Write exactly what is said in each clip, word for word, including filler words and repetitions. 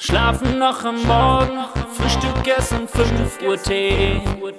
Schlafen noch am Morgen, Frühstück essen, fünf Uhr Tee.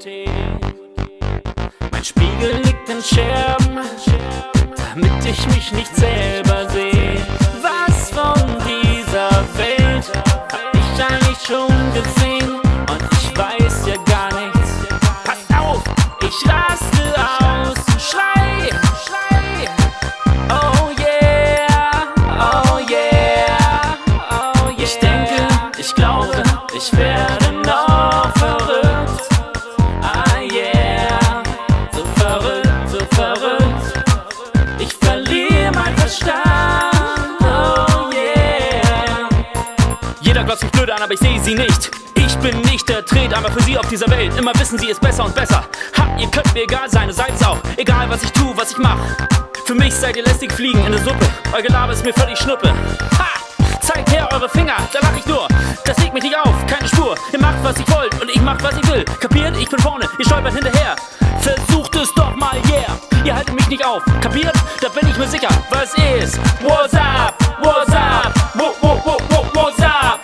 Mein Spiegel liegt in Scherben, damit ich mich nicht selber sehe. Was von dieser Welt hab ich eigentlich schon gesehen? Und ich weiß ja gar nichts. Passt auf, ich raste aus und schrei, schrei. Oh yeah, oh yeah, oh yeah. Ich denke, ich glaube, ich werde noch verrückt. Ah yeah, so verrückt, so verrückt. Ich verliere mein Verstand. Oh yeah. Jeder glotzt sich blöd an, aber ich sehe sie nicht. Ich bin nicht der Tretarmer für sie auf dieser Welt. Immer wissen sie es besser und besser. Ha, ihr könnt mir egal sein, ihr seid's auch. Egal was ich tu, was ich mach. Für mich seid ihr lästig Fliegen in der Suppe. Euer Gelaber ist mir völlig Schnuppe. Ha! Zeigt her eure Finger, da lach ich nur. Das regt mich nicht auf, keine Spur. Ihr macht was ich wollt und ich mach was ich will. Kapiert? Ich bin vorne, ihr stolpert hinterher. Versucht es doch mal, yeah. Ihr haltet mich nicht auf, kapiert? Da bin ich mir sicher, was ist? What's up? What's up? Wo, wo, wo, wo, what's up?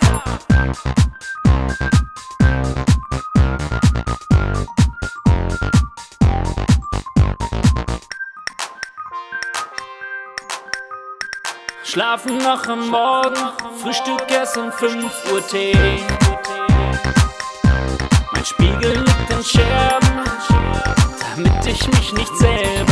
Schlafen noch am Morgen, Frühstück essen, fünf Uhr Tee. Mein Spiegel liegt in Scherben, damit ich mich nicht selber